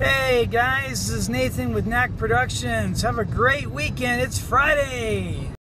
Hey guys, this is Nathan with Knack Productions. Have a great weekend. It's Friday.